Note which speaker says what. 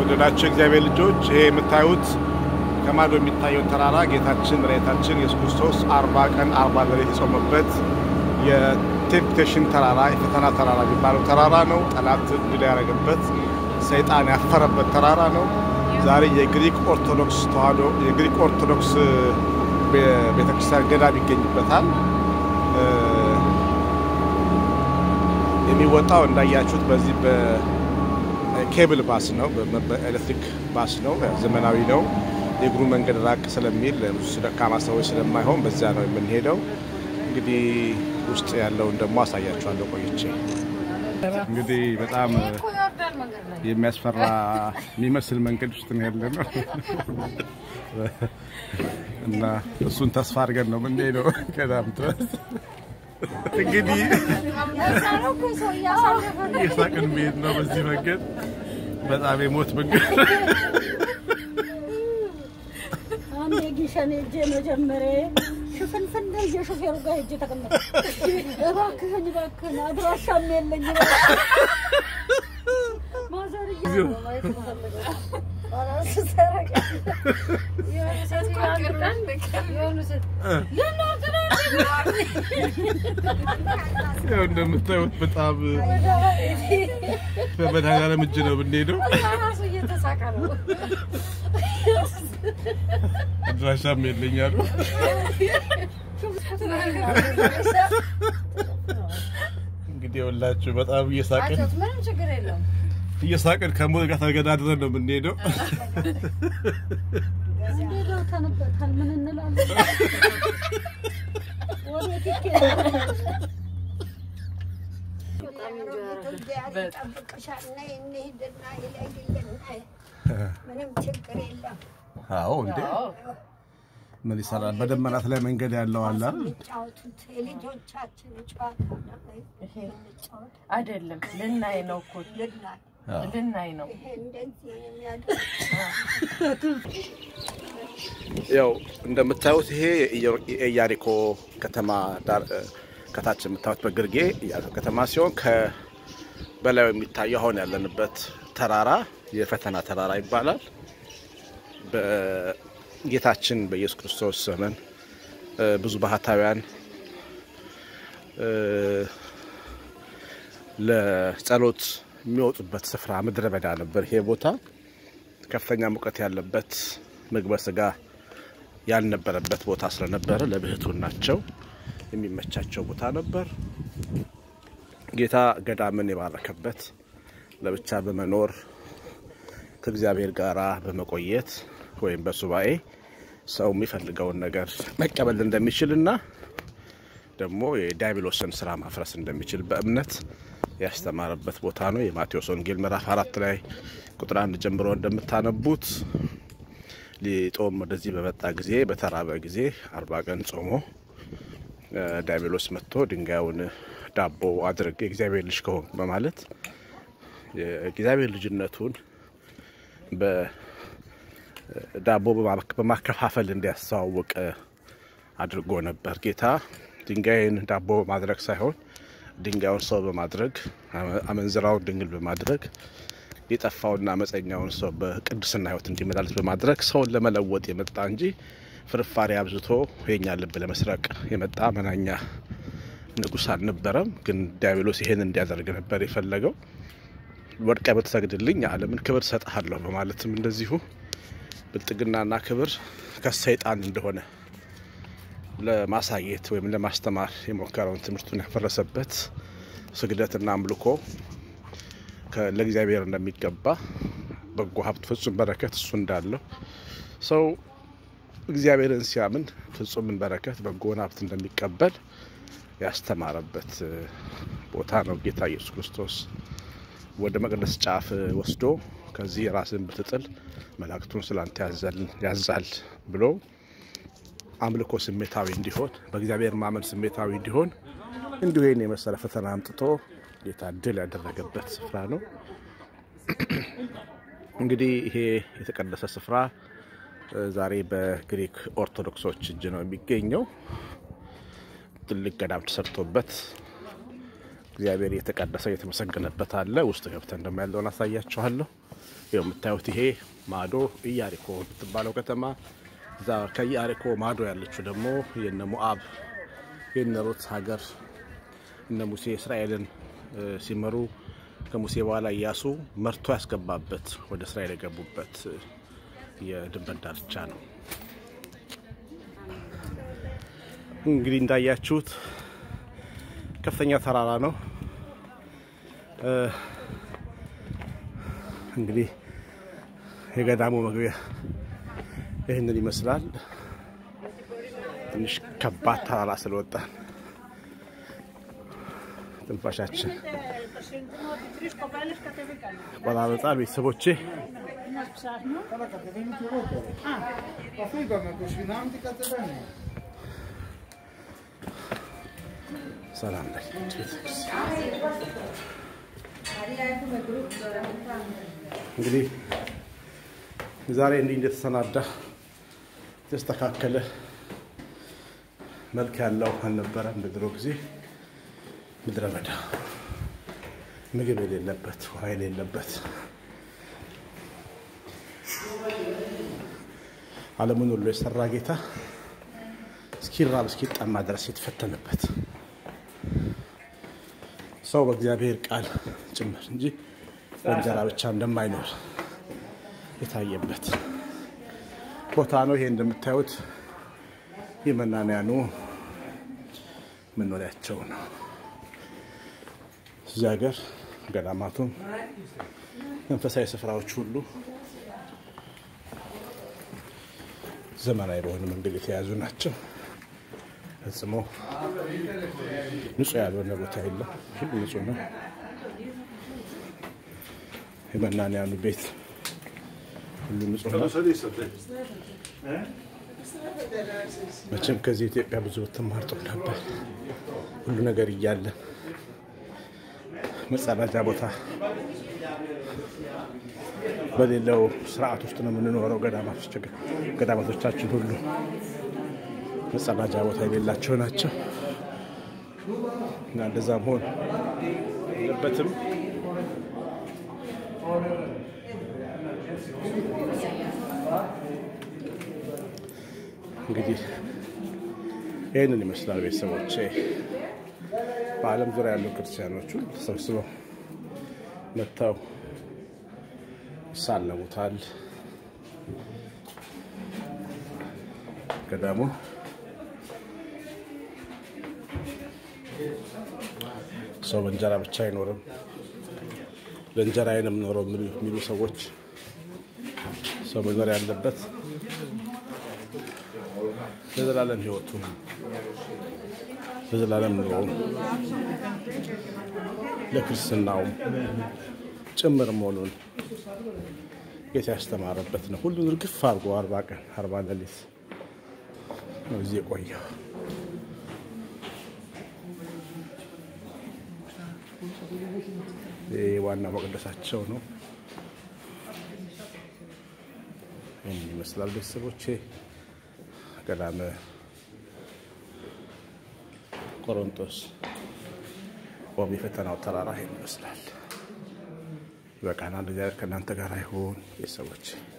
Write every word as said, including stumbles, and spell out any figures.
Speaker 1: የተወደዳችሁ እግዚአብሔር ልጆች ይሄ የምታዩት ከማዶ የሚታየው ተራራ ጌታችን መድኃኒታችን ኢየሱስ ክርስቶስ አርባ ቀን አርባ ሌሊት የጾመበት የቴምፕቴሽን ተራራ የፈተና ተራራ የሚባለው ተራራ ነው። ጠላት ድል ያደረገበት ሰይጣን ያፈረበት ተራራ ነው። ዛሬ የግሪክ ኦርቶዶክስ ተዋህዶ የግሪክ ኦርቶዶክስ ቤተክርስቲያን ገዳም ይገኝበታል። የሚወጣው እንዳያችሁት በዚህ በኬብል ባስ ነው፣ በኤሌክትሪክ ባስ ነው፣ ዘመናዊ ነው። የእግሩ መንገድ ራቅ ስለሚል ብዙ ደካማ ሰዎች ስለማይሆን በዛ ነው የምንሄደው። እንግዲህ ውስጥ ያለውን ደግሞ አሳያችኋለሁ ቆይቼ። እንግዲህ በጣም የሚያስፈራ የሚመስል መንገድ ውስጥ ነው ያለነው እና እሱን ተስፋ አድርገን ነው የምንሄደው ገዳም ድረስ። እንግዲህ የሳቅን ቤት ነው በዚህ መንገድ በጣም የሞት መንገድ።
Speaker 2: አንዴ ጊሸኔ እጄ መጀመሪያ ሽፍንፍን የሾፌሩ ጋር እጄ ተቀመጠ። እባክህን እባክህን አድራሻም የለኝ ማዘር
Speaker 1: ያው እንደምታዩት በጣም በመድኃኒዓለም እጅ ነው ብንሄደው
Speaker 2: ራሱ እየተሳቀ ነው።
Speaker 1: አድራሻም የለኝ አሉ። እንግዲህ ወላችሁ በጣም እየሳቅን
Speaker 2: ምንም ችግር የለውም
Speaker 1: እየሳቅን ከሞት ጋር ተገዳድረን ነው የምንሄደው።
Speaker 2: እንደው ተነበታል ምን እንላለን ወዴት
Speaker 1: አዎ እንዴ ምን ይሰራል? በደመናት ላይ መንገድ ያለው አለ
Speaker 3: አይደለም ልናይ ነው እኮ ልናይ ነው።
Speaker 1: ያው እንደምታዩት ይሄ የኢያሪኮ ከተማ ዳር ከታች የምታዩት በግርጌ ኢያሪኮ ከተማ ሲሆን ከበላዩ የሚታየው አሁን ያለንበት ተራራ የፈተና ተራራ ይባላል። በጌታችን በኢየሱስ ክርስቶስ ዘመን ብዙ ባህታውያን ለጸሎት የሚወጡበት ስፍራ ምድረ በዳ ነበር። ይሄ ቦታ ከፍተኛ ሙቀት ያለበት ምግበ ስጋ ያልነበረበት ቦታ ስለነበረ ለብህቱናቸው የሚመቻቸው ቦታ ነበር። ጌታ ገዳምን የባረከበት ለብቻ በመኖር ከእግዚአብሔር ጋራ በመቆየት ወይም በሱባኤ ሰው የሚፈልገውን ነገር መቀበል እንደሚችልና ደግሞ የዲያብሎስን ስራ ማፍረስ እንደሚችል በእምነት ያስተማረበት ቦታ ነው። የማቴዎስ ወንጌል ምዕራፍ አራት ላይ ቁጥር አንድ ጀምሮ እንደምታነቡት ሊጦም ወደዚህ በመጣ ጊዜ በተራበ ጊዜ አርባ ቀን ጾሞ ዲያብሎስ መጥቶ ድንጋዩን ዳቦ አድርግ የእግዚአብሔር ልጅ ከሆንክ በማለት የእግዚአብሔር ልጅነቱን በዳቦ በማከፋፈል እንዲያስተዋውቅ አድርጎ ነበር። ጌታ ድንጋይን ዳቦ ማድረግ ሳይሆን ድንጋዩን ሰው በማድረግ አመንዝራውን ድንግል በማድረግ የጠፋውና አመፀኛውን ሰው በቅድስና ሕይወት እንዲመላለስ በማድረግ ሰውን ለመለወጥ የመጣ እንጂ ፍርፋሪ አብዝቶ የኛ ልብ ለመስረቅ የመጣ መናኛ ንጉስ አልነበረም። ግን ዲያብሎስ ይሄን እንዲያደርግ ነበር የፈለገው። ወድቀ በተሰግድልኝ ዓለምን ክብር ሰጣለሁ በማለትም እንደዚሁ ብልጥግናና ክብር ከሰይጣን እንደሆነ ለማሳየት ወይም ለማስተማር የሞከረውን ትምህርቱን ያፈረሰበት ስግደትና አምልኮ ለእግዚአብሔር እንደሚገባ በጎ ሀብት ፍጹም በረከት እሱ እንዳለው ሰው እግዚአብሔርን ሲያምን ፍጹምን በረከት በጎን ሀብት እንደሚቀበል ያስተማረበት ቦታ ነው። ጌታ ኢየሱስ ክርስቶስ ወደ መቅደስ ጫፍ ወስዶ ከዚህ ራስን ብትጥል መላእክቱን ስላንተ ያዛል ያዛል ብሎ አምልኮ ስሜታዊ እንዲሆን በእግዚአብሔር ማመን ስሜታዊ እንዲሆን እንዲሁ ይሄን የመሰለ ፈተና አምጥቶ ጌታ ድል ያደረገበት ስፍራ ነው። እንግዲህ ይሄ የተቀደሰ ስፍራ ዛሬ በግሪክ ኦርቶዶክሶች እጅ ነው የሚገኘው። ትልቅ ገዳም ተሰርቶበት እግዚአብሔር የተቀደሰ የተመሰገነበት አለ። ውስጥ ገብተን እንደማያለውን አሳያችኋለሁ። የምታዩት ይሄ ማዶ ኢያሪኮ የምትባለው ከተማ እዛ ከኢያሪኮ ማዶ ያለችው ደግሞ የነ ሞአብ የነ ሎጥ ሀገር እነ ሙሴ እስራኤልን ሲመሩ ከሙሴ በኋላ ኢያሱ መርቶ ያስገባበት ወደ እስራኤል የገቡበት የድንበር ዳርቻ ነው። እንግዲህ እንዳያችሁት ከፍተኛ ተራራ ነው። እንግዲህ የገዳሙ መግቢያ ይሄንን ይመስላል። ትንሽ ከባድ ተራራ ስለወጣ ትንፋሻችን ቆራረጣል። ቤተሰቦቼ ሰላም ላይ እንግዲህ ዛሬ እንዲህ እንደተሰናዳ ተስተካከለ መልክ ያለው አልነበረም። በድሮ ጊዜ ምድረ በዳ ምግብ የሌለበት ውሃ የሌለበት ዓለሙን ሁሉ የሰራ ጌታ እስኪራብ እስኪጠማ ድረስ የተፈተነበት ሰው በእግዚአብሔር ቃል ጭምር እንጂ በእንጀራ ብቻ እንደማይኖር የታየበት ቦታ ነው። ይሄ እንደምታዩት የመናንያኑ መኖሪያቸው ነው። እዚህ ሀገር ገዳማቱም መንፈሳዊ ስፍራዎች ሁሉ ዘመናዊ በሆነ መንገድ የተያዙ ናቸው። ፈጽሞ ንጹህ ያልሆነ ቦታ የለም። ሁሉ ንጹህ ነው። የመናንያኑ ቤት ሁሉ ንጹህ ነው። መቼም ከዚህ ኢትዮጵያ ብዙ ተማርጦ ነበር። ሁሉ ነገር እያለ መጸዳጃ ቦታ በሌለው ስርዓት ውስጥ ነው የምንኖረው። ገዳማቶች ገዳማቶቻችን ሁሉ መጸዳጃ ቦታ የሌላቸው ናቸው እና እንደዛ መሆን የለበትም። እንግዲህ ይህንን ይመስላል ቤተሰቦቼ። በዓለም ዙሪያ ያሉ ክርስቲያኖች ሁሉ ተሰብስበው መጥተው ይሳለሙታል። ገዳሙ ሰው በእንጀራ ብቻ አይኖርም፣ ለእንጀራ አይንም ኖረው የሚሉ ሰዎች ሰው መኖር ያለበት ለዘላለም ሕይወቱ ለዘላለም ኑሮው ለክርስትናው ጭምር መሆኑን ጌታ ያስተማረበት ነው። ሁሉን እርግፍ አድርጎ አርባ ቀን አርባ ሌሊት ነው እዚህ የቆየው። ይህ ዋና መቅደሳቸው ነው። ይህን ይመስላል ቤተሰቦቼ። ገዳመ ቆሮንቶስ ወይም የፈተናው ተራራ ይመስላል። በቃና እንደዚያ ከእናንተ ጋር ይሁን ቤተሰቦቼ።